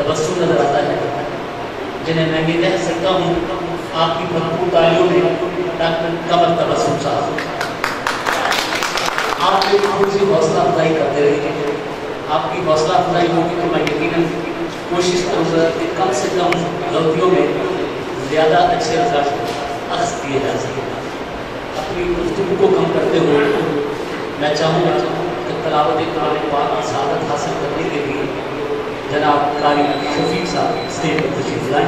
تبسم نظر آتا ہے، جنہیں میں یہ کہہ سکتا ہوں آپ کی بھرپور تالیوں میں ڈاکٹر قمر تبسم صاحب، آپ ایک تھوڑی سی حوصلہ افزائی کرتے رہیے. آپ کی حوصلہ افزائی ہوگی تو میں یقیناً کوشش کروں گا کہ کم سے کم غلطیوں میں زیادہ اچھے رزلٹ اخذ کیے جا سکیں. اپنی گفتگو کو کم کرتے ہوئے میں چاہوں گا کہ تلاوت قرآن پاک کی سعادت حاصل کرنے کے لیے جناب قاری شفیق صاحب اسٹیج پر تشریف لائیں.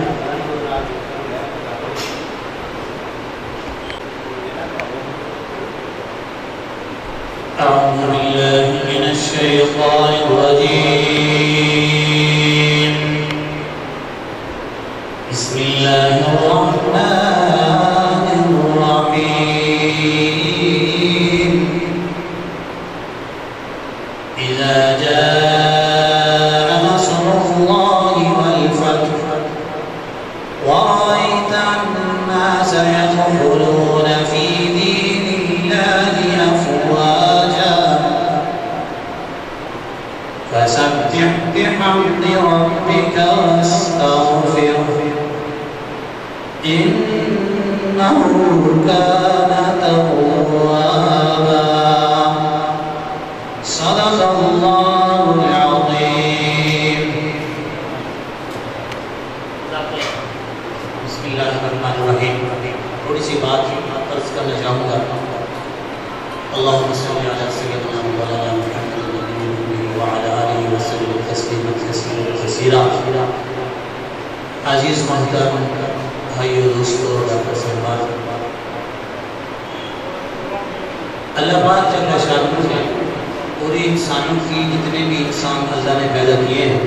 أعوذ بالله من الشيطان الرجيم. بسم الله الرحمن الرحيم. إذا جاء نصر الله والفتح ورأيت الناس يدخلون في دين الله أفواجا فسبح بحمد ربك واستغفره إنه كان توابا. صدق الله العظيم. بسم الله الرحمن الرحيم. تھوڑی سی بات عرض کرنا چاہوں گا. اللهم صل على سيدنا مولانا محمد وعلى آله وسلم تسليما كثيرا. عزیز محترم بھائیو دوستو ڈاکٹر صاحبان، اللہ پاک جل شانہ نے پوری انسانوں کی جتنے بھی انسان اللہ نے پیدا کیے ہیں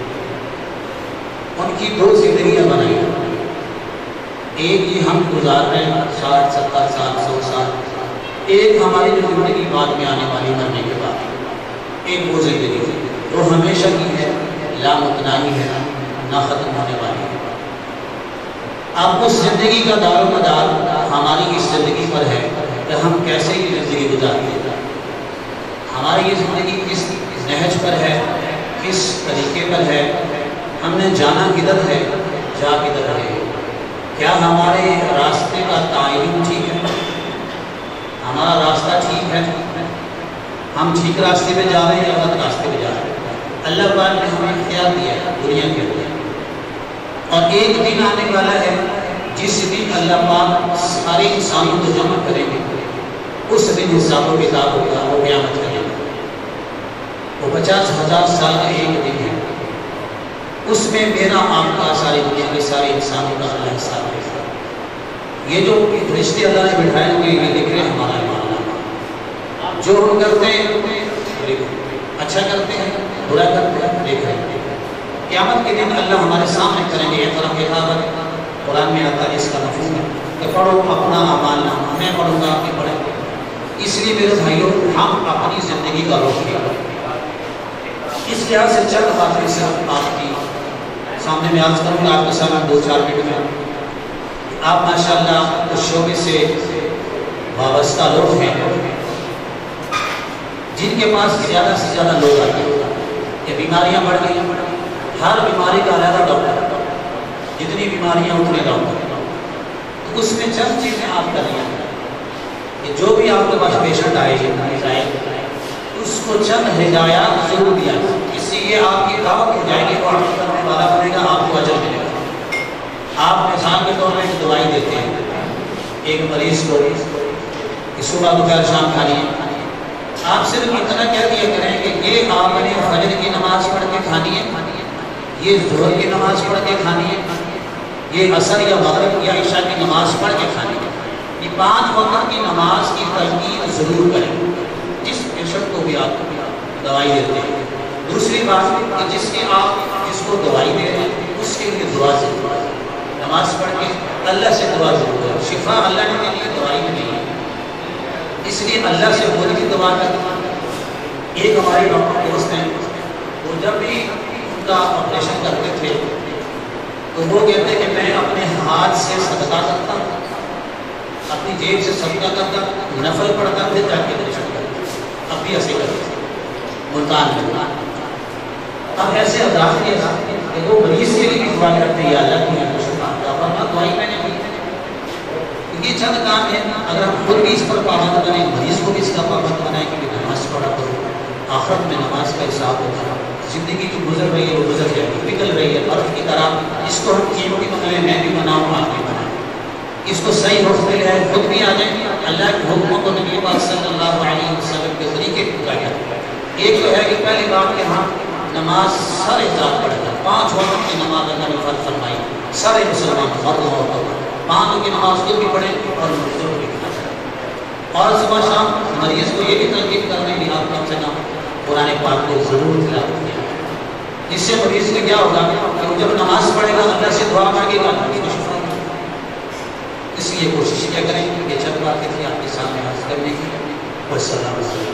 ان کی دو زندگیاں بنائی. ایک یہ ہم گزار رہے ہیں 60 70 سال 100 سال، ایک ہماری جو زندگی بعد میں آنے والی مرنے کے بعد، ایک وہ زندگی جو ہمیشہ کی ہے، لامتناہی ہے، نہ ختم ہونے والی ہے. اب اس زندگی کا دار و مدار ہماری اس زندگی پر ہے کہ ہم کیسے یہ زندگی گزارتے ہیں. ہماری یہ زندگی کس نہج پر ہے، کس طریقے پر ہے، ہم نے جانا کدھر ہے، جا کدھر ہے، کیا ہمارے راستے کا تعین ٹھیک ہے، ہمارا راستہ ٹھیک ہے، ہم ٹھیک راستے پہ جا رہے ہیں یا غلط راستے پہ جا رہے ہیں. اللہ پاک نے ہمیں اختیار دیا ہے دنیا کے اندر، اور ایک دن آنے والا ہے جس دن اللہ پاک سارے انسانوں کو جمع کریں گے. اس دن حساب و کتاب ہوگا، وہ قیامت کریں گے. وہ 50,000 سال کا ایک دن ہے. اس میں میرا آپ کا ساری دنیا کے سارے انسانوں کا اللہ حساب ہے. یہ جو رشتے اللہ نے بٹھائے ہوئے یہ دیکھ رہے ہیں ہمارا ایمان. جو ہم کرتے ہیں اچھا کرتے ہیں، برا کرتے ہیں، دیکھ رہے ہیں. قیامت کے دن اللہ ہمارے سامنے کریں گے. یہ طرح کتاب قرآن میں آتا ہے، اس کا مفہوم ہے کہ پڑھو اپنا اعمال نامہ، میں پڑھوں گا آپ بھی پڑھیں. اس لیے میرے بھائیوں ہم اپنی زندگی کا رخ کیا. اس لحاظ سے چند باتیں صرف آپ کی سامنے میں عرض کروں گا آپ کے سامنے 2-4 منٹ میں. آپ ماشاءاللہ اس شعبے سے وابستہ لوگ ہیں جن کے پاس زیادہ سے زیادہ لوگ آتے ہیں. یہ بیماریاں بڑھ گئی ہیں، ہر بیماری کا علیحدہ ڈاکٹر، جتنی بیماریاں اتنے ڈاکٹر. تو اس میں چند چیزیں آپ کریں کہ جو بھی آپ کے پاس پیشنٹ آئے اس کو چند ہدایات ضرور دیا، اس سے یہ آپ کی دعوت ہو جائے گی، وہ عمل کرنے والا بنے گا، آپ کو اجر ملے گا. آپ مثال کے طور پر ایک دوائی دیتے ہیں ایک مریض کو کہ صبح دوپہر شام کھانی ہے. آپ صرف اتنا کہہ دیا کریں کہ یہ آپ نے فجر کی نماز پڑھ کے کھانی ہے، یہ ظہر کی نماز پڑھ کے کھانی ہے، یہ عصر یا مغرب یا عشاء کی نماز پڑھ کے کھانی ہے. یہ 5 وقت کی نماز کی تلقین ضرور کریں جس پیشنٹ کو بھی آپ دوائی دیتے ہیں. دوسری بات کہ جس کو دوائی دے رہے ہیں اس کے لیے دعا ضرور ہے. نماز پڑھ کے اللہ سے دعا ضرور ہے. شفا اللہ نے دی ہے، دوائی میں نہیں ہے، اس لیے اللہ سے بولی کی دعا کرنا. ایک ہمارے ڈاکٹر دوست ہیں، وہ جب بھی ان کا آپریشن کرتے تھے تو وہ کہتے کہ میں اپنے ہاتھ سے صدقہ کرتا ہوں، اپنی جیب سے صدقہ کرتا، نفل پڑھتا پھر جا کے آپریشن کرتا. اب بھی ایسے کرتے ملتان میں. اب ایسے حضرات کے کہ وہ مریض کے لیے بھی دعا کرتے ہیں اللہ کی دعائی میں نے یہ چند کام ہے. اگر ہم خود بھی اس پر پابند بنیں, مریض کو بھی اس کا پابند بنائیں کہ نماز پڑھا کرو, آخرت میں نماز کا حساب ہوگا. زندگی جو گزر رہی ہے وہ گزر جائے گی, نکل رہی ہے برف کی طرح. اس کو ہم قیمتی بنائیں, میں بھی بناؤں, آپ بھی بنائیں. اس کو صحیح حکم مل ہے, خود بھی آ جائیں. اللہ کے حکموں کو نبی پاک صلی اللہ علیہ وسلم کے طریقے پورا کیا. ایک تو ہے کہ پہلی بات کہ ہم نماز سارے ذات پڑھتا ہے. 5 وقت کی نماز اللہ نے فرض فرمائی, سارے مسلمان فرض اور 5 کی نماز خود بھی پڑھیں اور مردوں بھی پڑھیں. اور صبح شام مریض کو یہ بھی تنقید کرنے کی آپ کم سے کم قرآن پاک کو ضرور تلاوت کیا. اس سے مریض کا کیا ہوگا کہ وہ جب نماز پڑھے گا اللہ سے دعا مانگے گا, اس کو شفا ملے گا. اس لیے کوشش کیا کریں کہ چند باتیں تھیں آپ کے سامنے عرض کرنے کی. والسلام علیکم.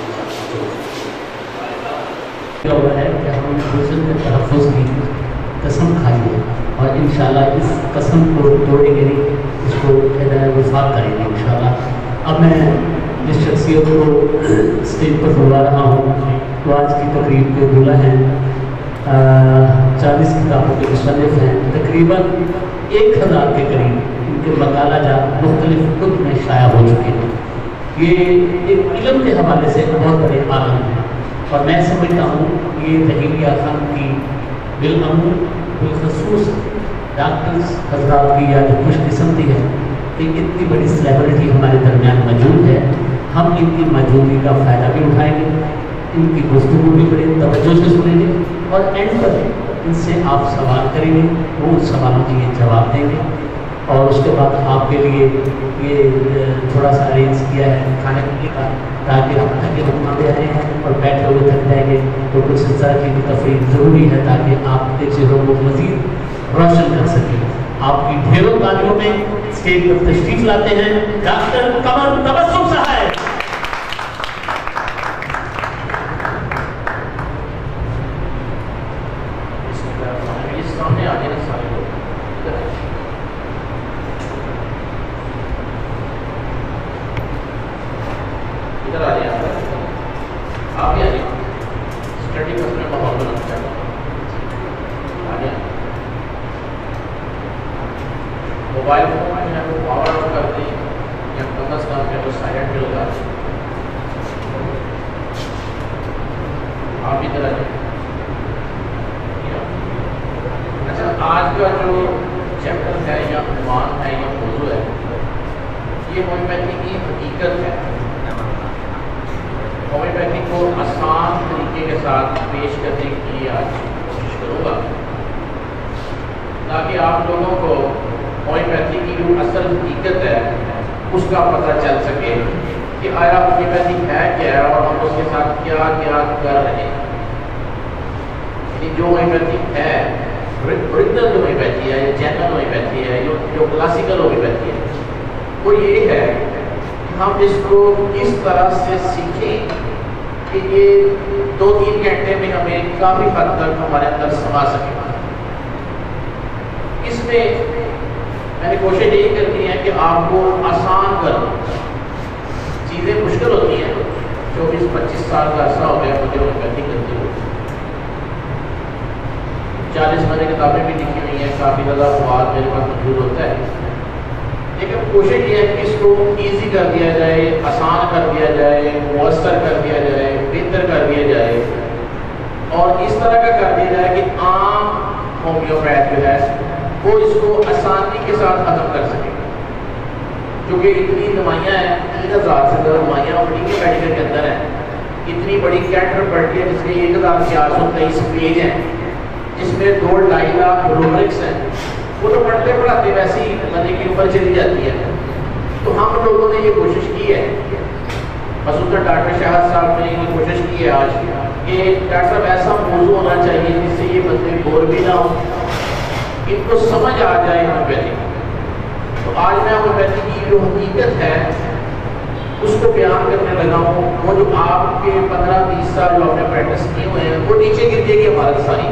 کیا ہوا ہے کہ ہم نے دوسرے کے تحفظ کی قسم کھائی ہے اور انشاءاللہ اس قسم کو توڑیں گے نہیں, اس کو وفاق کریں گے انشاءاللہ. اب میں جس شخصیت کو اسٹیج پر بلا رہا ہوں تو آج کی تقریب کے دولہ ہیں, 40 کتابوں کے مصنف ہیں, تقریباً 1000 کے قریب ان کے مقالہ جات مختلف کتب میں شائع ہو چکے ہیں. یہ ایک علم کے حوالے سے بہت بڑے عالم ہیں اور میں سمجھتا ہوں کہ یہ تحیریہ خان کی بالعموم بالخصوص ڈاکٹرز حضرات کی یا خوش قسمتی ہے کہ اتنی بڑی سلیبریٹی ہمارے درمیان موجود ہے. ہم ان کی موجودگی کا فائدہ بھی اٹھائیں گے, ان کی گفتگو بھی بڑی توجہ سے سنیں گے اور اینڈ پر ان سے آپ سوال کریں گے, وہ ان سوالوں کے یہ جواب دیں گے. اور اس کے بعد آپ کے لیے یہ تھوڑا سا ارینج کیا ہے کھانے پینے کا, تاکہ ہم تھکے رکنا دے رہے ہیں اور بیٹھے ہوئے تھک جائیں گے تو کچھ اس طرح کی تفریح ضروری ہے تاکہ آپ کے چہروں کو مزید روشن کر سکیں. آپ کی ڈھیروں تالیوں میں اسٹیج پر تشریف لاتے ہیں ڈاکٹر قمر تبسم صاحب. موبائل فون ہے وہ پاور آف کر دیں یا کم از کم ہے وہ سائلنٹ پہ لگا دیں. آپ بھی طرح اچھا, آج کا جو چیپٹر ہے یا عنوان ہے یا موضوع ہے یہ ہومیوپیتھی کی حقیقت ہے. ہومیوپیتھی کو آسان طریقے کے ساتھ پیش کرنے کی آج کوشش کروں گا تاکہ آپ لوگوں کو ہومیوپیتھی کی جو اصل حقیقت ہے اس کا پتہ چل سکے کہ آیا ہومیوپیتھی ہے کیا ہے اور ہم اس کے ساتھ کیا کیا کر رہے ہیں. یعنی جو ہومیوپیتھی ہے, اوریجنل ہومیوپیتھی ہے, جنرل ہومیوپیتھی ہے, جو کلاسیکل ہومیوپیتھی ہے, وہ یہ ہے کہ ہم اس کو کس طرح سے سیکھیں کہ یہ 2-3 گھنٹے میں ہمیں کافی حد تک ہمارے اندر سما سکے. اس میں میں نے کوشش یہی کرتی ہے کہ آپ کو آسان کر دوں. چیزیں مشکل ہوتی ہیں, 24-25 سال کا عرصہ ہو گیا مجھے ہومیوپیتھی کرتے ہوئے. 40 میں نے کتابیں بھی لکھی ہوئی ہیں, کافی زیادہ مواد میرے پاس موجود ہوتا ہے. لیکن کوشش یہ ہے کہ اس کو ایزی کر دیا جائے, آسان کر دیا جائے, مؤثر کر دیا جائے, بہتر کر دیا جائے اور اس طرح کا کر دیا جائے کہ عام ہومیوپیتھ جو ہے وہ اس کو آسانی کے ساتھ ختم کر سکے. کیونکہ اتنی دوائیاں ہیں, 3000 سے زیادہ دوائیاں میڈیکل کے اندر ہیں. اتنی بڑی کیٹر پڑتی ہے جس کے 1423 پیج ہیں, جس میں 2-2.5 لاکھ روبرکس ہیں. وہ تو پڑھتے پڑھاتے ویسے ہی بندے کی عمر چلی جاتی ہے. تو ہم لوگوں نے یہ کوشش کی ہے, خصوصاً ڈاکٹر شاہد صاحب نے یہ کوشش کی ہے آج کہ ڈاکٹر صاحب ایسا موضوع ہونا چاہیے جس سے یہ بندے بور بھی نہ ہو, ان کو سمجھ آ جائے ہومیوپیتھی. تو آج میں ہومیوپیتھی کی جو حقیقت ہے اس کو بیان کرنے لگا ہوں. وہ جو آپ کے 15-20 سال جو آپ نے پریکٹس کیے ہوئے ہیں وہ نیچے گر جائے گی عمارت ساری.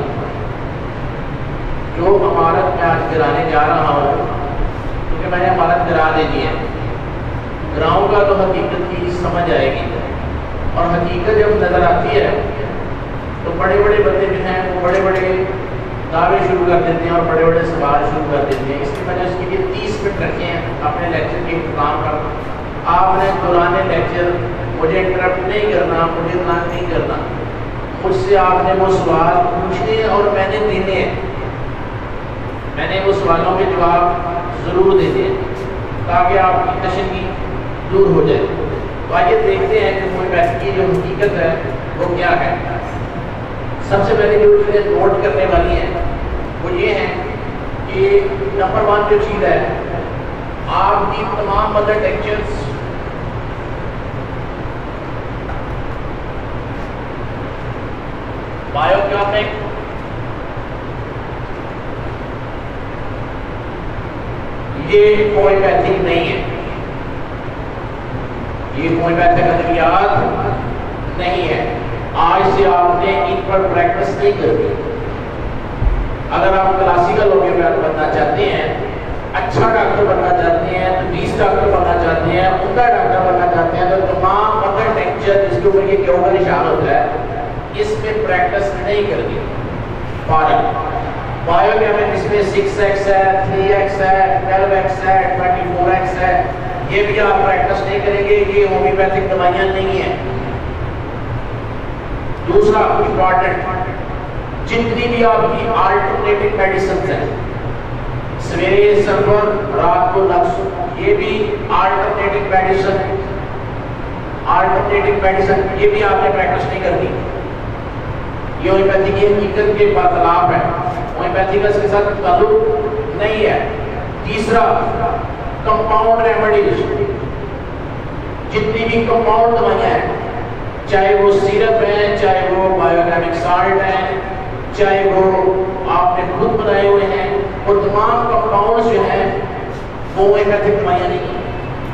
جو عمارت میں آج گرانے جا رہا ہوں کیونکہ میں نے عمارت گرا دینی ہے, گراؤں گا تو حقیقت کی سمجھ آئے گی. اور حقیقت جب نظر آتی ہے تو बड़े बड़े बंदे जो हैं वो बड़े बड़े दावे शुरू कर देते हैं और बड़े बड़े सवाल शुरू कर देते हैं। इसकी वजह से ये 30 मिनट रखे हैं अपने लेक्चर के इंतजाम पर। आपने दौरान लेक्चर मुझे इंटरप्ट नहीं करना, मुझे तंग नहीं करना, मुझसे आपने वो सवाल पूछने और मैंने देने हैं, मैंने वो सवालों के जवाब ज़रूर देने हैं ताकि आपकी तशन्नी दूर हो जाए। तो आइए देखते हैं कि होम्योपैथी की जो हकीकत है वो क्या है। सबसे पहले जो चीज़ें नोट करने वाली हैं वो ये है कि नंबर 1 जो चीज़ है, आपकी तमाम मदर टेक्चर्स बायोकेमिक ये होम्योपैथिक नहीं है, ये होम्योपैथिक अद्वियात नहीं है। आज से आपने इन पर प्रैक्टिस नहीं करनी। अगर आप क्लासिकल होम्योपैथ बनना चाहते हैं, अच्छा डॉक्टर बनना चाहते हैं, तमीज़ डॉक्टर बनना चाहते हैं, उम्दा डॉक्टर बनना चाहते हैं, तो तमाम मदर टेक्चर जिसके ऊपर ये क्यों का निशान होता है इसमें प्रैक्टिस नहीं करनी। बायोकेमिक इसमें 6x है, 3x है, 12x है, 24x है, ये भी आप प्रैक्टिस नहीं करेंगे, ये होम्योपैथिक दवाइयाँ नहीं है। दूसरा इम्पॉर्टेंट, जितनी भी आपकी अल्टरनेटिव मेडिसिन है, सवेरे सल्फर रात को नक्स, ये भी अल्टरनेटिव मेडिसिन, ये भी आपने प्रैक्टिस नहीं करनी। ये होम्योपैथी की हकीकत के बरखिलाफ है, होम्योपैथी का इसके साथ ताल्लुक नहीं है। तीसरा कंपाउंड रेमेडीज, जितनी भी कंपाउंड दवाइयाँ हैं, चाहे वो सिरप है, चाहे वो बायोकेमिक साल्ट है, चाहे वो आपने खुद बनाए हुए हैं, वो तमाम कंपाउंड्स जो हैं वो होम्योपैथिक दवाइयाँ नहीं हैं।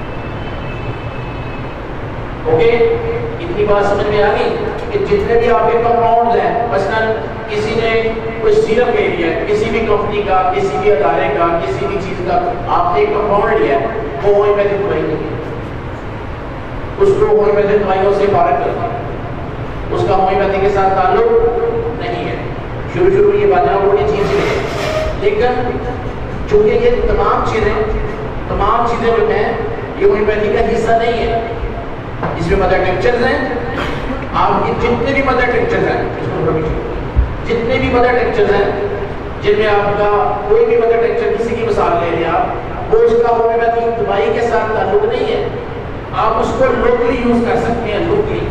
ओके, इतनी बात समझ में आ गई कि जितने भी आपके कंपाउंड्स हैं, मसलन किसी ने कोई सिरप ले लिया, किसी भी कंपनी का, किसी भी अदारे का, किसी भी चीज़ का आपने एक कंपाउंड लिया, वो होम्योपैथिक दवाई नहीं है, उसको होम्योपैथिक दवाइयों से फारग कर दिया, उसका होम्योपैथी के साथ ताल्लुक नहीं है। शुरू में ये बातें बड़ी चीज़ है, लेकिन चूंकि ये तमाम चीज़ें जो हैं ये होम्योपैथी का हिस्सा नहीं है। इसमें मदर टेक्चर्स हैं, आपकी जितने भी मदर टेक्चर्स हैं, जितने भी मदर टेक्चर्स हैं, जिनमें आपका कोई भी मदर टेक्चर, किसी की मिसाल ले लें आप, वो उसका होम्योपैथिक दवाई के साथ ताल्लुक नहीं है। आप उसको लोकली यूज कर सकते हैं, लोकली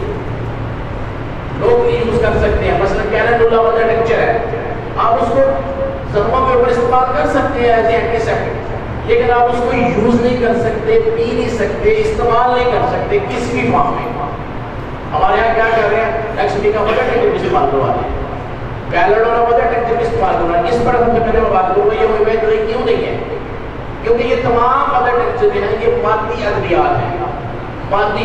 यूज कर सकते हैं। मसलन कैनाडोला मदर टेक्चर है, आप उसको जख्मों के ऊपर इस्तेमाल कर सकते हैं एज एंटीसेप्टिक, लेकिन आप उसको यूज नहीं कर सकते, पी नहीं सकते, इस्तेमाल नहीं कर सकते किसी भी फॉर्म में। हमारे यहाँ क्या कर रहे हैं, लक्ष्मी का मदर टेक्चर इस्तेमाल करवा रहे हैं, कैनाडोला मदर टेक्चर इस्तेमाल करवा रहे हैं। इस पर सबसे पहले मैं बात करूँगा, ये होम्योपैथी क्यों नहीं है? क्योंकि ये तमाम मदर टेक्चर जो है ये मादी अद्वियात है। मादी,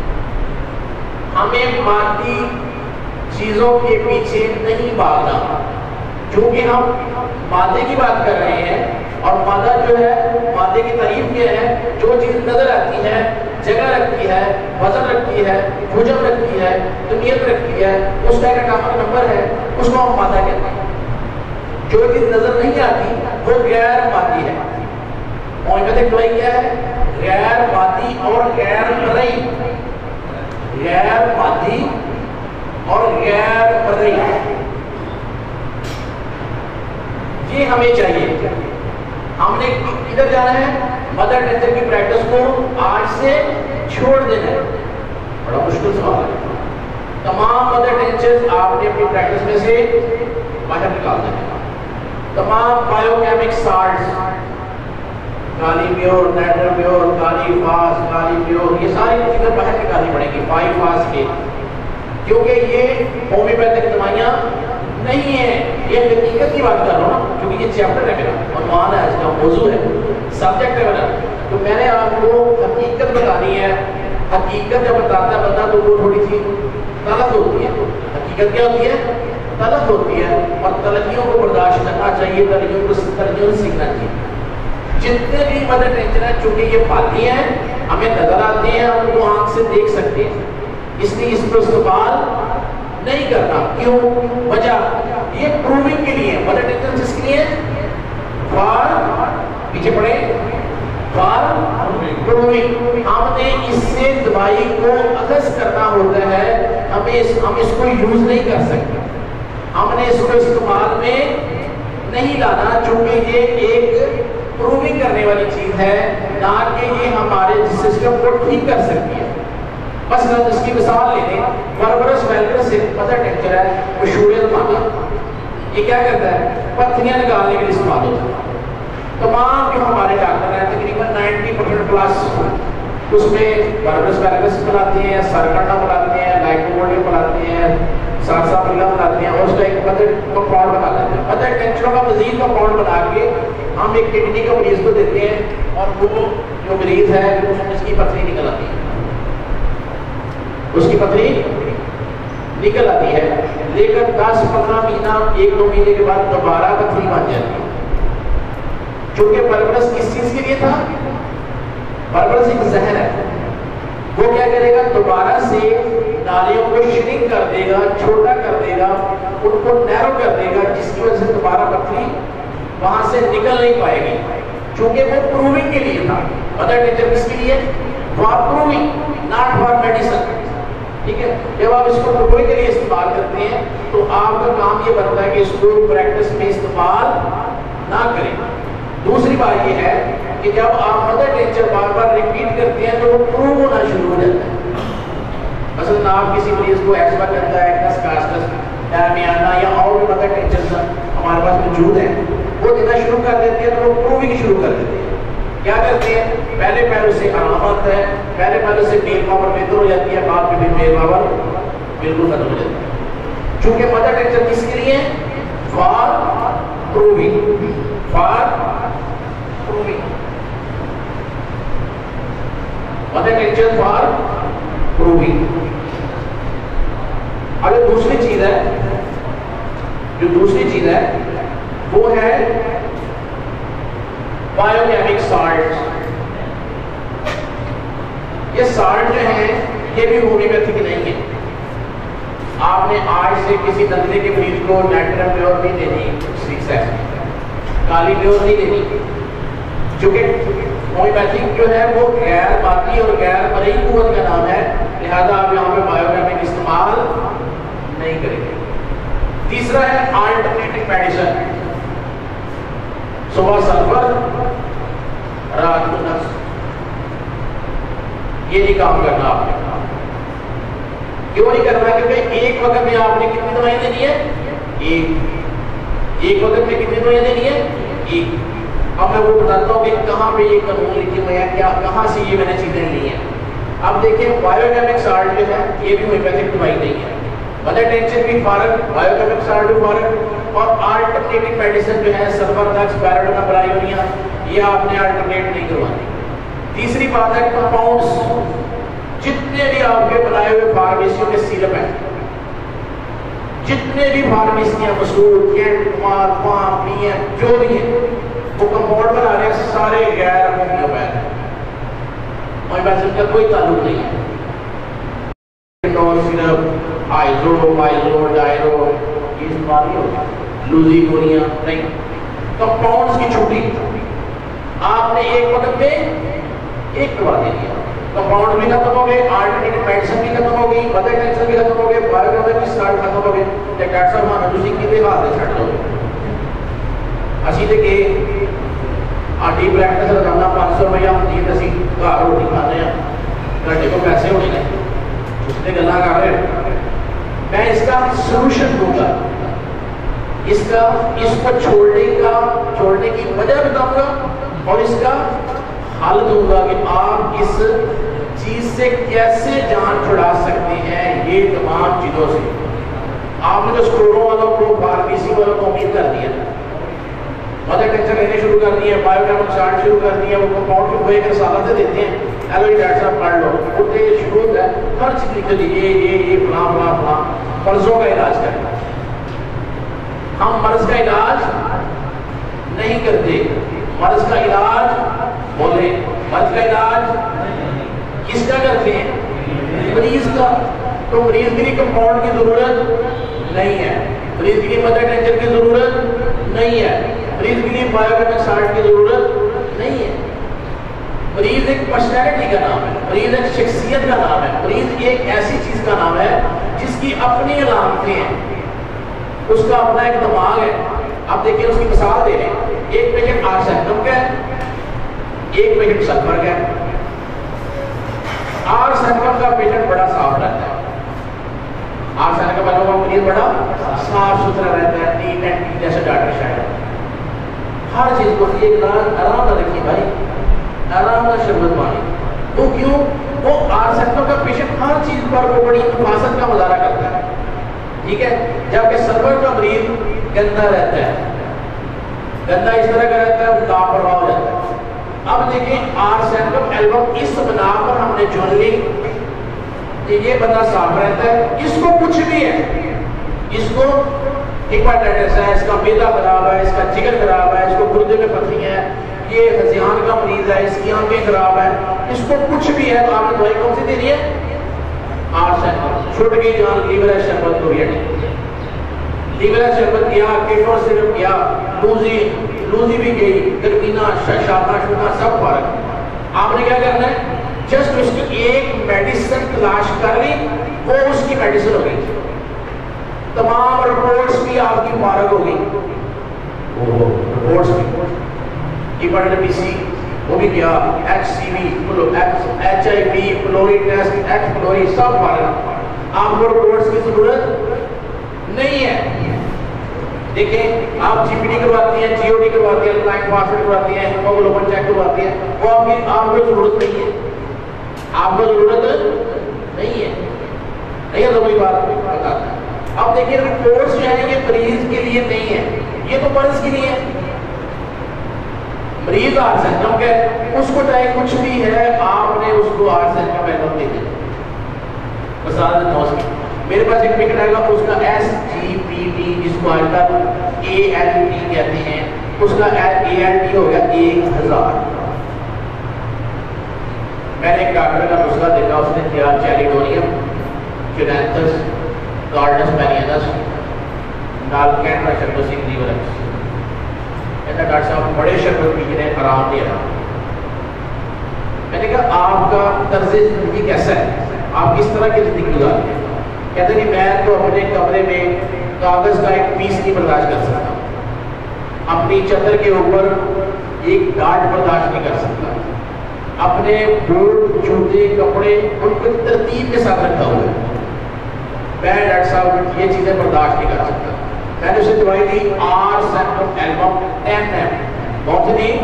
हमें मादी चीजों के पीछे नहीं भागना, क्योंकि हम मादे की बात कर रहे हैं। और मादा जो है, मादे की तारीफ क्या है, जो चीज नजर आती है, जगह रखती है, वजन रखती है, हुजम रखती है, कमियत रखती है, उसका एक एटॉमिक नंबर है, उसको हम मादा कहते हैं। जो चीज नजर नहीं आती वो गैर मादी है। होम्योपैथिक दवाई क्या है? गैर मादी और गैर मरई, गैर मादी और गैर मरई, ये हमें चाहिए। हमने किधर जाना है? मदर टेक्चर की प्रैक्टिस को आज से छोड़ देना है। बड़ा मुश्किल सवाल है। तमाम मदर टेक्चर आपने अपनी प्रैक्टिस में से बाहर निकाल देना। तमाम बायोकेमिक साल्ट्स, काली प्योर, नेटर प्योर, काली फास, काली प्योर, ये सारी चीजें बाहर निकालनी पड़ेगी 5 फास के, क्योंकि ये होम्योपैथिक दवाइयाँ नहीं है। ये हकीकत की बात कर रहा हूँ, क्योंकि ये चैप्टर है मेरा, उन्वान है, इसका मौजू है, सब्जेक्ट है मेरा, तो मैंने आपको हकीकत बतानी है। हकीकत जब बताता है बंदा तो वो थोड़ी सी तलख होती है। हकीकत क्या होती है? तलख होती है, और तलखियों को बर्दाश्त करना चाहिए, तलखियों सीखना चाहिए। जितने भी मदर टेक्चर है, चूंकि ये पाती हैं, हमें नजर आते हैं, हम उनको आँख से देख सकते हैं, इसलिए इस पर इस्तेमाल نہیں کرنا. کیوں؟ وجہ یہ پروونگ کے لیے. مدر ٹینشن کس کے لیے؟ فار، پیچھے پڑے، فار پروونگ. ہم نے اس سے دوائی کو اخذ کرنا ہوتا ہے، ہم اس کو یوز نہیں کر سکتے، ہم نے اس کو استعمال میں نہیں لانا، چونکہ یہ ایک پروونگ کرنے والی چیز ہے، نہ کہ یہ ہمارے سسٹم کو ٹھیک کر سکتی ہے. بس اس کی مثال لے لیں، بربرس ویلگرس ایک مدر ٹینچر ہے، مشہور ہے. یہ کیا کرتا ہے؟ پتھریاں نکالنے کے لیے استعمال ہوتا ہے. تمام جو ہمارے ڈاکٹر ہیں تقریباً 90% پلس اس میں بربرس ویلگرس بناتے ہیں، سرکٹا بناتے ہیں، لائکوموڈیا بناتے ہیں، سارسا پلا بناتے ہیں، اور اس کا ایک مدر کمپاؤنڈ بنا لیتے ہیں. مدر ٹینچروں کا مزید کمپاؤنڈ بنا کے ہم ایک کڈنی کا مریض کو دیتے ہیں، اور وہ جو مریض ہے اس کی پتھری نکل آتی ہے، اس کی پتھری نکل آتی ہے، لیکن 10-15 مہینہ 1-2 مہینے کے بعد دوبارہ پتھری بن جاتی ہے. چونکہ بربرس کس چیز کے لیے تھا؟ بربرس ایک زہر ہے، وہ کیا کرے گا؟ دوبارہ سے نالیوں کو شرنک کر دے گا، چھوٹا کر دے گا، ان کو نیرو کر دے گا، جس کی وجہ سے دوبارہ پتھری وہاں سے نکل نہیں پائے گی. چونکہ وہ پروونگ کے لیے تھا. مدر ٹینچر کس کے لیے؟ For proving, not for medicine. ٹھیک ہے، جب آپ اس کو پروونگ کے لیے استعمال کرتے ہیں تو آپ کا کام یہ بنتا ہے کہ اس کو پریکٹس میں استعمال نہ کریں. دوسری بات یہ ہے کہ جب آپ مدر ٹینچر بار بار ریپیٹ کرتے ہیں تو وہ پروو ہونا شروع ہو جاتا ہے. مثلا آپ کسی مریض کو ایکسپا کرتا ہے، ایکس کاسٹس، ڈرمیانا یا اور بھی مدر ٹینچر ہمارے پاس موجود ہیں، وہ دینا شروع کر دیتے ہیں تو وہ پروونگ شروع کر دیتے ہیں. کیا کرتے ہیں؟ پہلے پہلے سے آرام آتا ہے، پہلے سے مین پاور بہتر ہو جاتی ہے، بعد میں بھی مین پاور بالکل ختم ہو جاتی ہے. چونکہ مدر ٹینچر کس کے لیے؟ For proving, for proving. Mother tincture for proving. اگر دوسری چیز ہے، جو دوسری چیز ہے وہ ہے بایوکیمک سالٹ. یہ سالٹ جو ہیں یہ بھی ہومیوپیتھک نہیں ہے. آپ نے آج سے کسی نزلے کے مریض کو نیٹرم پیور نہیں دینی، کالی پیور نہیں دینی، چونکہ ہومیوپیتھک جو ہے وہ غیر مادی اور غیر مرئی قوت کا نام ہے، لہذا آپ یہاں پہ بایوکیمک استعمال نہیں کریں گے. تیسرا ہے آلٹرنیٹو میڈیسن. صبح سلفر، رات کو نقص. یہ نہیں کام کرنا آپ نے. کیوں نہیں کرنا؟ کیونکہ ایک وقت میں آپ نے کتنی دوائیں دینی ہے؟ ایک وقت میں کتنی دوائیں دینی ہے؟ ایک. اب میں وہ بتاتا ہوں کہ کہاں پہ یہ قانون لکھے ہوئے ہیں، کیا کہاں سے یہ میں نے چیزیں لی ہیں. اب دیکھیں بایوکیمک سالٹ جو ہے یہ بھی ہومیوپیتھک دوائی نہیں ہے. مدر ٹینچر بھی فارغ، بایوکیمک سالٹ بھی فارغ، اور آلٹرنیٹو میڈیسن جو ہے سلفر ڈکس، پیراڈونا، برایونیا، یہ آپ نے آلٹرنیٹ نہیں کروانی. تیسری بات ہے کمپاؤنڈس. جتنے بھی آپ کے بنائے ہوئے فارمیسیوں کے سیرپ ہیں، جتنے بھی فارمیسیاں مسعود، کینٹ، کمار، پام، پی ایم جو بھی ہیں وہ کمپاؤنڈ بنا رہے ہیں، سارے غیر ہومیوپیتھ ہیں. ہومیوپیتھ کا کوئی تعلق نہیں ہے. سیرپ، آئزو، مائزو، ڈائرو، یہ استعمال نہیں ہوتا. لوزی گونیا نہیں. کمپاؤنڈس کی چھٹی آپ نے ایک وقت میں ایک دوا دے دیا، کمپاؤنڈ بھی ختم ہو گئے، آلٹرنیٹو میڈیسن بھی ختم ہو گئی، مدر ٹینشن بھی ختم ہو گئے، بایوکیمک بھی سارٹ ختم ہو گئے. ڈاکٹر صاحب ہاں تسی کتے ہاتھ سے چھڈ دو. اسی تے کہ آڈی پریکٹس روزانہ 500 روپیہ ہوتی ہے، اسی گھر روٹی کھانے ہیں، گھنٹے کو پیسے ہونے ہیں، اس نے گلا کر رہے. میں اس کا سولوشن دوں گا، اس کو چھوڑنے کی وجہ بتاؤں گا، اور اس کا حل دوں گا کہ آپ اس چیز سے کیسے جان چھڑا سکتے ہیں. یہ تمام چیزوں سے آپ نے جو اسٹوروں والوں کو، فارمیسی والوں کو امید کر دیا، مدر ٹینشن لینے شروع کر دیے، بایوکیمک سالٹ شروع کر دیا، وہ کمپاؤنڈ کو ایک رسالہ سے دیتے ہیں، ہیلو ڈاکٹر صاحب پڑھ لو، اٹھتے شروع ہوتا ہے ہر چیز لکھ دی، یہ فلاں فلاں فلاں. مرضوں کا علاج کرنا. ہم مرض کا علاج نہیں کرتے. مرض کا علاج بولے، مرض کا علاج کس کا کرتے ہیں؟ مریض کا. تو مریض کے لیے کمپاؤنڈ کی ضرورت نہیں ہے، مریض کے لیے مدر ٹینشن کی ضرورت نہیں ہے، مریض کے لیے بایوکیمک سالٹ کی ضرورت نہیں ہے۔ مریض ایک پرسنالٹی کا نام ہے، مریض ایک شخصیت کا نام ہے، مریض ایک ایسی چیز کا نام ہے جس کی اپنی علامتیں ہیں، اس کا اپنا ایک دماغ ہے۔ آپ دیکھیں اس کی مثال دے رہے ہیں، ایک پیشنٹ آرسینکم کا ہے، ایک پیشنٹ سنبرگ ہے۔ آرسینکم کا پیشنٹ بڑا صاف رہتا ہے، آرسینکم کا مریض بڑا صاف ستھرا رہتا ہے، نیٹ اینڈ کلین جیسے ڈاکٹر شاید ہر چیز کو ایک آرام نہ رکھیے بھائی، آرام نہ شربت پانی۔ تو کیوں؟ وہ آرسینکم کا پیشنٹ ہر چیز پر وہ بڑی حفاظت کا مظاہرہ کرتا ہے، ٹھیک ہے، جبکہ سنبرگ کا مریض گندا رہتا ہے، گندا اس طرح کا رہتا ہے، وہ لاپرواہ ہو جاتا ہے۔ اب دیکھیں آرسینکم ایلبم اس بنا پر ہم نے چن لی کہ یہ بندہ صاف رہتا ہے، اس کو کچھ بھی ہے، اس کو ہیپاٹائٹس ہے، اس کا معدہ خراب ہے، اس کا جگر خراب ہے، اس کو گردے میں پتھریاں ہیں، یہ ہذیان کا مریض ہے، اس کی آنکھیں خراب ہیں، اس کو کچھ بھی ہے، تو آپ نے دوائی کون سی دینی ہے؟ آرسینکم۔ چھوٹ گئی جان لیور ہے شربت کو لیور ہے شربت کیا، کیٹون سرپ کیا، لوزی بھی گئی، گرمینا شاپا شونا سب فرق۔ آپ نے کیا کرنا ہے؟ جسٹ اس کی ایک میڈیسن تلاش کر لی، وہ اس کی میڈیسن ہو گئی، تمام رپورٹس بھی آپ کی مبارک ہو گئی، رپورٹس بھی ہیپاٹائٹس بی سی وہ بھی کیا، H C V, H I V, فلوری ٹیسٹ، ایچ فلوری سب فرق۔ آپ کو رپورٹس کی ضرورت نہیں ہے۔ دیکھیں آپ جی پی ڈی کرواتی ہیں، جی او ڈی کرواتی ہیں، لائن فاسفیٹ کرواتی ہیں، ہیموگلوبن چیک کرواتی ہیں، وہ آپ کو ضرورت نہیں ہے، آپ کو ضرورت نہیں ہے، نہیں ہے تو کوئی بات بتاتا ہے۔ اب دیکھیں رپورٹس جو ہیں یہ مریض کے لیے نہیں ہے، یہ تو مرض کے لیے ہے۔ مریض آرسینکم کا اس کو چاہے کچھ بھی ہے، آپ نے اس کو آرسینکم ایلبم دے دیا۔ مثال دیتا ہوں اس کی، میرے پاس ایک پیشنٹ آئے گا، اس کا ایس جی پی ڈی جس کو آج تک اے ایل ٹی کہتے ہیں، اس کا اے ایل ٹی ہو گیا 1000۔ میں نے ایک ڈاکٹر کا نسخہ دیکھا، اس نے کیا چیلیڈونیم، چینانتھس، گارڈنس پینینس، ڈالکین کا چکوسنگ ریورکس۔ کہتا ڈاکٹر صاحب بڑے شربت پی رہے ہیں، آرام دے رہا۔ میں نے کہا آپ کا طرز زندگی کیسا ہے، آپ کس طرح کی زندگی گزارتے ہیں؟ کہتے کہ میں تو اپنے کمرے میں کاغذ کا ایک پیس نہیں برداشت کر سکتا، اپنی چادر کے اوپر ایک ڈاٹ برداشت نہیں کر سکتا، اپنے بوٹ جوتے کپڑے ان کو ترتیب کے ساتھ رکھا ہوا ہے، میں ڈاکٹر صاحب یہ چیزیں برداشت نہیں کر سکتا۔ میں نے اسے دوائی دی آرسینکم ایلبم 10 کون سی دی؟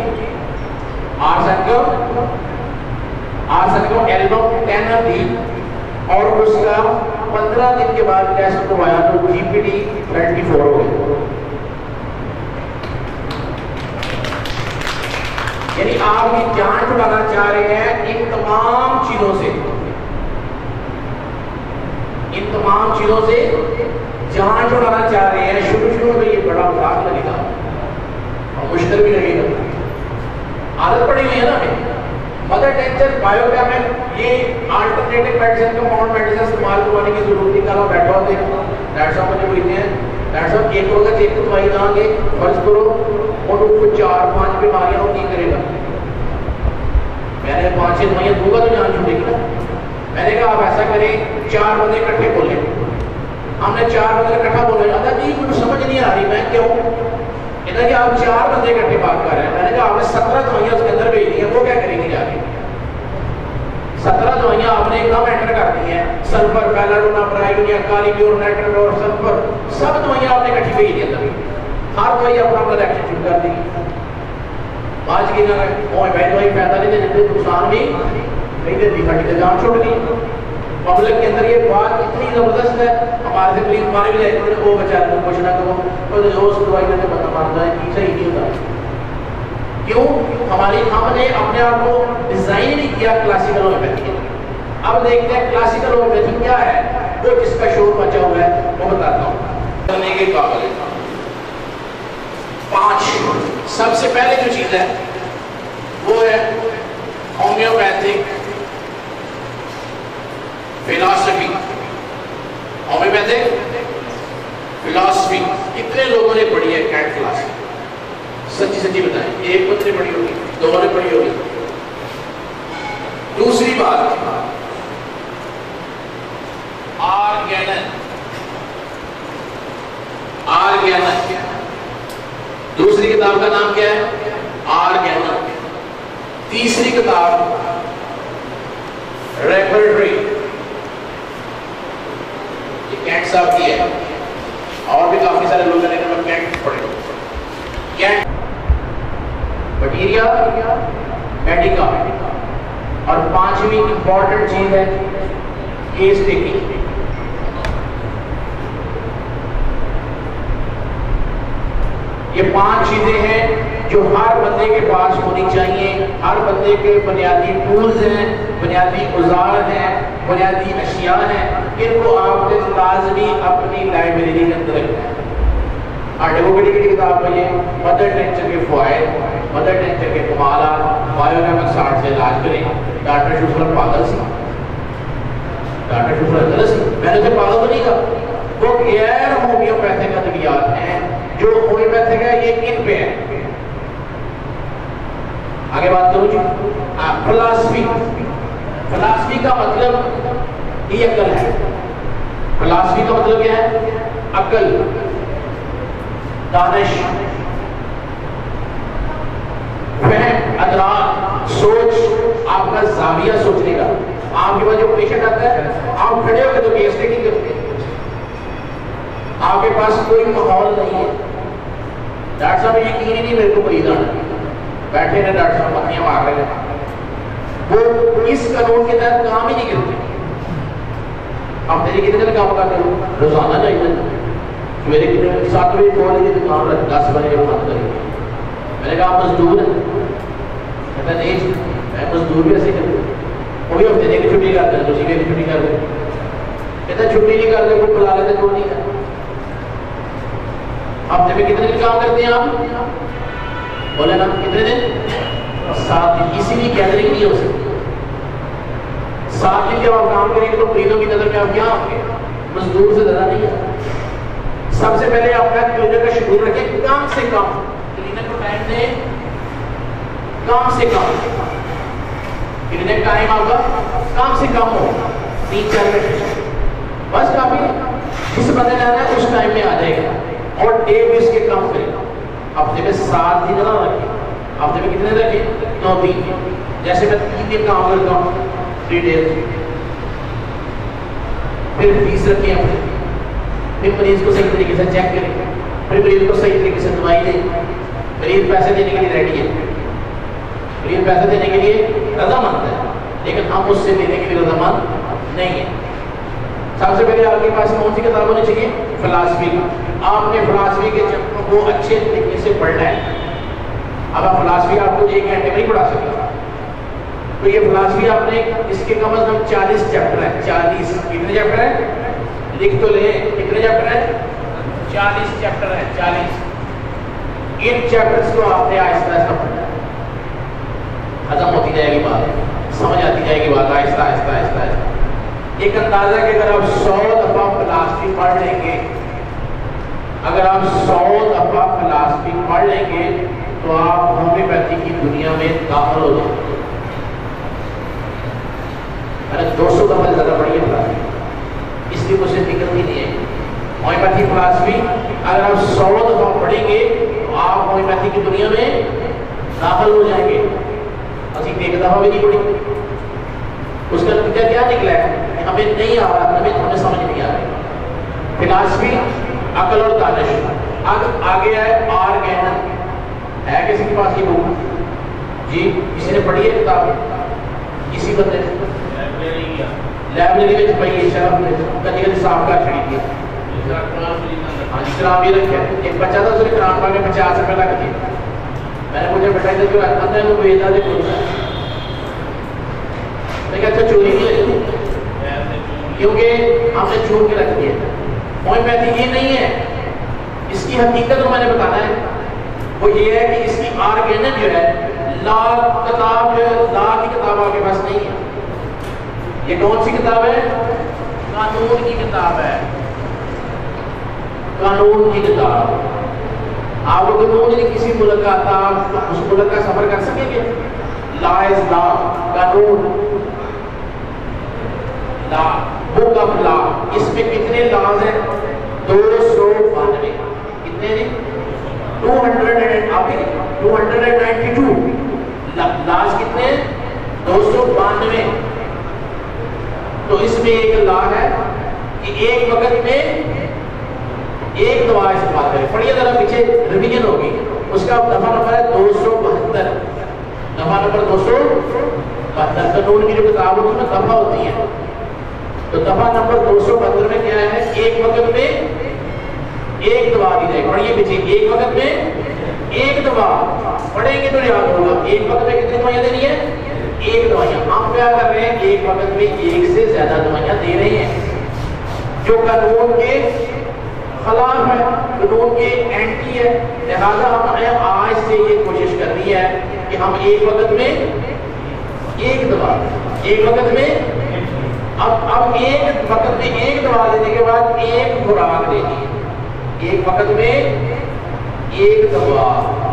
آرسینکم ایلبم 10 دی، اور اس کا 15 دن کے بعد ٹیسٹ کروایا تو جی پی ڈی 24 ہو گئی۔ یعنی آپ کی جان چھڑانا چاہ رہے ہیں ان تمام چیزوں سے، ان تمام چیزوں سے جان چھڑانا چاہ رہے ہیں۔ شروع میں یہ بڑا مذاق لگے گا اور مشکل بھی لگے گا، عادت پڑی ہوئی ہے نا ہمیں۔ مدر ٹینشن، بایوکیمک، یہ آلٹرنیٹو میڈیسن، کمپاؤنڈ میڈیسن استعمال کروانے کی ضرورت نہیں۔ کہا بیٹھا ہوتے ڈاکٹر صاحب مجھے بولتے ہیں ڈاکٹر صاحب ایک وقت ایک دوائی دیں گے، فرض کرو ان کو 4-5 بیماریاں ہو، کی کرے گا؟ میں نے 5-6 دوائیاں دوں گا تو جان چھوٹے گی نا۔ میں نے کہا آپ ایسا کریں 4 بندے اکٹھے بولیں، ہم نے 4 بندے اکٹھا بولے، اللہ جی مجھے سمجھ نہیں آ رہی میں کیوں؟ کہتا کہ آپ 4 بندے اکٹھے بات کر رہے ہیں۔ میں نے کہا آپ نے 17 دوائیاں اس کے اندر بھیج دی ہیں، وہ کیا کریں گے جا کے؟ 17 دوائیاں آپ نے کم انٹر کر دی ہیں، سلفر، بیلاڈونا، برائیونیا، کالیمیور، نیٹرڈور، سلفر، سب دوائیاں آپ نے اکٹھی بھیج دی اندر، ہر دوائی اپنا اپنا ریئیکشن شروع کر دی۔ آج کی نہ وہ دوائی فائدہ نہیں دیتی، نقصان بھی نہیں دیتی، ہڈی سے جان چھوڑ گئی۔ پبلک کے اندر یہ بات اتنی زبردست ہے، ہمارے سے پولیس مارے بھی جائے وہ بیچارے کو کچھ نہ کرو تو اس دوائی میں بندہ مارتا ہے کہ صحیح نہیں ہوتا۔ کیوں؟ ہم نے اپنے آپ کو ڈیزائن نہیں کیا کلاسیکل ہومیوپیتھی۔ اب دیکھتے ہیں کلاسیکل ہومیوپیتھی کیا ہے، وہ جس کا شور مچا ہوا ہے وہ بتاتا ہوں۔ کرنے کے قابل 5 سب سے پہلے جو چیز ہے وہ ہے ہومیوپیتھک فلاسفی، पैसे फिलॉसफी कितने लोगों ने पढ़ी है कैट फिलॉसफी? सच्ची सच्ची बताएं, एक बंदे ने पढ़ी होगी, दो ने पढ़ी होगी। दूसरी बात, आर्गेनन, दूसरी किताब का नाम क्या है? आर्गेनन। तीसरी किताब रेपर्टरी, ये कैंट साहब की है, और भी काफी सारे लोग हैं लेकिन कैंट पढ़े। कैंट मटीरिया मेडिका, और पांचवी इंपॉर्टेंट चीज है केस टेकिंग। ये 5 चीजें हैं जो हर बंदे के पास होनी चाहिए। हर बंदे के बुनियादी टूल्स हैं, बुनियादी औजार हैं, बुनियादी अशिया हैं, इनको आपने लाजमी अपनी लाइब्रेरी के अंदर रखना है। आर्टिकल की किताब में ये मदर टेंशन के फवायद, मदर टेंशन के कमालात, बायोकेमिक साठ से इलाज करें। डॉक्टर शुक्ला पागल सी, डॉक्टर शुक्ला गलत सी, मैंने तो पागल तो नहीं कहा। वो गैर होम्योपैथिक अद्वियात हैं जो होम्योपैथिक है, ये किन पे है? आगे बात करूं जी। फिलॉसफी, फिलॉसफी का मतलब ये अकल है। फिलॉसफी का मतलब क्या है? अकल, दानिश, फहम, अदराक, सोच, आपका जाविया सोचने का। आपके पास जो पेशेंट आता है, आप खड़े होकर तो केस टेकिंग करते हैं, आपके पास कोई माहौल नहीं है। डॉक्टर साहब यकीन ही नहीं मेरे को मरीज आना, बैठे हैं डॉक्टर साहब पत्नियां मार रहे हैं, वो इस कानून के तहत काम ही नहीं करते। अब मेरे कितने दिन काम करते हो? रोजाना चाहिए मेरे 7 बजे खोल लीजिए दुकान, 10 बजे बंद करेंगे। मैंने कहा आप मजदूर हैं? कहता नहीं मैं मजदूर भी ऐसे करते, वो भी हफ्ते की छुट्टी करते हैं, दूसरी की छुट्टी कर दे। कहता छुट्टी नहीं करते, कोई बुला लेते तो नहीं करते। हफ्ते में कितने दिन काम करते हैं आप? बोले ना कितने दिन? 7 दिन। इसीलिए गैदरिंग नहीं हो सकती। 7 दिन जब आप काम करेंगे तो मरीजों की नजर में आप क्या होंगे? मजदूर से ज्यादा नहीं है। सबसे पहले अपना क्लिनिक का शेड्यूल रखें, कम से कम क्लिनिक को टाइम दें, कम से कम क्लिनिक टाइम आपका कम से कम हो 3-4 मिनट, बस काफी। जिस बंदे ने आना है उस टाइम में आ जाएगा, और डे भी इसके कम करेगा। हफ्ते में 7 दिन ना रखें, हफ्ते में कितने रखें? 9 दिन। जैसे मैं 3 दिन काम करता हूँ, 3 डेज, फिर फीस रखें अपने, फिर मरीज को सही तरीके से चेक करें, फिर मरीज को सही तरीके से दवाई दें। मरीज पैसे देने के लिए रेडी है, मरीज पैसे देने के लिए रजामंद है, लेकिन हम उससे देने के लिए रजामंद नहीं है। सबसे पहले आपके पास कौन सी किताब होनी चाहिए? फिलॉसफी। आपने फिलॉसफी के चैप्टर को अच्छे तरीके से पढ़ना है। अब आप फिलॉसफी आपको 1 घंटे में नहीं पढ़ा सकते, तो ये फिलॉसफी आपने इसके कम से कम 40 चैप्टर है। 40 कितने चैप्टर है? लिख तो ले, कितने चैप्टर है? 40 चैप्टर है, 40। इन चैप्टर्स को आपने आहिस्ता आहिस्ता पढ़ना है, खत्म होती जाएगी बात, समझ आती जाएगी बात, आहिस्ता आहिस्ता आहिस्ता आहिस्ता। एक अंदाजा कि अगर आप 100 दफा फिलॉसफी पढ़ लेंगे, अगर आप 100 दफा फिलॉसफी पढ़ लेंगे तो आप होम्योपैथी की दुनिया में दाखिल हो जाएंगे। मैंने 200 दफा ज्यादा पढ़ी है फिलॉसफी, इसलिए मुझे दिक्कत ही नहीं है। होम्योपैथी फिलॉसफी अगर आप 100 दफा पढ़ेंगे तो आप होम्योपैथी की दुनिया में दाखिल हो जाएंगे। अभी 1 दफा भी नहीं पढ़ी, उसका नतीजा क्या निकला है? हमें नहीं आ रहा, हमें समझ नहीं आ रही। फिलॉसफी, अकल और दानिश। आगे है आर्गेनन। है किसी के पास ये बुक? जी, किसी ने पढ़ी है किताब? किसी बंदे ने लाइब्रेरी में पढ़ी है? शराब कभी कभी साफ कर छड़ी थी। हाँ, शराब भी रखे। एक बच्चा था, उसने कुरान पाक में 50 रुपये लग दिए। मैंने पूछा बेटा इधर जो अंदर वो बेचा दे बोलता है, अच्छा चोरी नहीं लगी क्योंकि हमने चोर के रख दिया। होम्योपैथी ये नहीं है, इसकी हकीकत को मैंने बताना है। वो ये है कि इसकी आर्गेनन जो है, ला किताब जो है, ला की किताब आपके पास नहीं है। ये कौन सी किताब है? कानून की किताब है। कानून की किताब, आप कानून यदि किसी मुल्क का आता, उस मुल्क का सफर कर सकेंगे? लॉ इज लॉ, कानून, लॉ, बुक ऑफ लॉ, इसमें कितने लॉज हैं? 292, कितने हैं? 292 लॉज कितने हैं? 292। तो इसमें एक लॉ है कि एक वक्त में एक दवा इस्तेमाल करें। पढ़िए जरा, पीछे रिवीजन होगी, उसका दफा नंबर है 272, दफा नंबर 272। कानून की जो किताब होती है दफा होती है, तो दफा नंबर 272 में क्या है? एक वक्त में एक दवा दी जाए। पढ़िए पीछे, एक वक्त में एक दवा, पढ़ेंगे तो याद होगा। एक वक्त में कितनी दवाइयां देनी है? एक दवाइयां। हम क्या कर रहे हैं? एक वक्त में एक से ज्यादा दवाइयां दे रहे हैं, जो कानून के खिलाफ है, कानून के एंटी है। लिहाजा हमने आज से ये कोशिश करनी है कि हम एक वक्त में एक दवा, एक वक्त में अब एक वक्त में एक दवा देने के बाद एक खुराक देनी है। एक वक्त में एक दवा,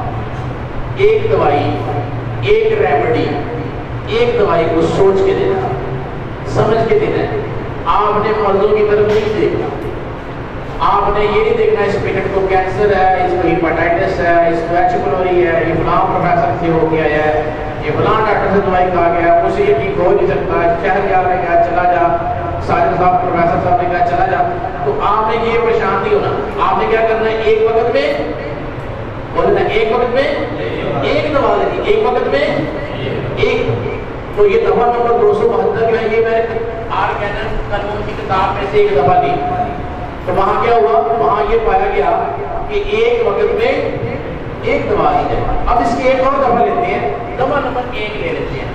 एक दवाई, एक रेमेडी, एक दवाई को सोच के देना, समझ के देना है। आपने मर्दों की तरफ नहीं देखना, आपने ये नहीं देखना इस पेशेंट को कैंसर है, इसको हेपेटाइटिस है, इसको एच पिलोरी है, ये फलां प्रोफेसर से हो गया है, ये फलां डॉक्टर से दवाई खा गया, मुझसे ये ठीक हो नहीं सकता, शहर जा रहे हैं, चला जा, साजिद साहब प्रोफेसर साहब ने कहा चला जा। तो आपने ये परेशान नहीं होना, आपने क्या करना है? एक वक्त में बोलना, एक वक्त में एक दवा लेनी, एक वक्त में एक। तो ये दफा नंबर 272 जो है, ये मैंने आर्गेनन कानून की किताब में से एक दफा ली। तो वहां क्या हुआ? वहां ये पाया गया कि एक वक्त में एक दवा ली जाए। अब इसकी एक और दफा लेते हैं, दफा नंबर 1 ले लेते हैं।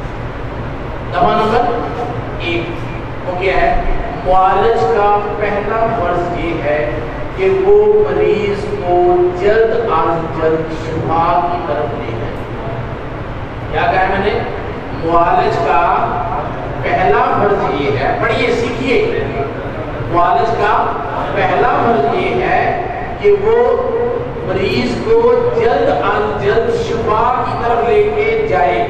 दफा नंबर 1 वो क्या है? मुआलिज का पहला फर्ज ये है कि वो मरीज को जल्द आज जल्द शिफा की तरफ ले जाए। क्या कहा है मैंने? मुआलिज का पहला फर्ज ये है, पढ़िए सीखिए, मुआलिज का पहला फर्ज ये है कि वो मरीज को जल्द अज जल्द शिफा की तरफ लेके जाए।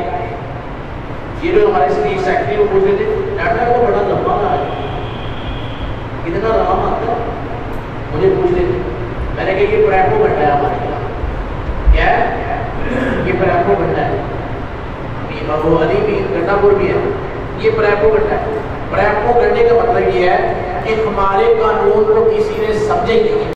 ये जो हमारे स्पीच सेक्रेटरी वो पूछ रहे थे, डॉक्टर को बड़ा लंबा है, कितना आराम आता है, मुझे पूछ रहे थे। मैंने कहा ये प्रेपो घंटा है हमारे यहाँ। क्या है? ये प्रेपो घंटा है, वो अली भी गंडापुर भी है, ये प्रेपो घंटा है। प्रेपो घंटे का मतलब ये है कि हमारे कानून को किसी ने समझे नहीं।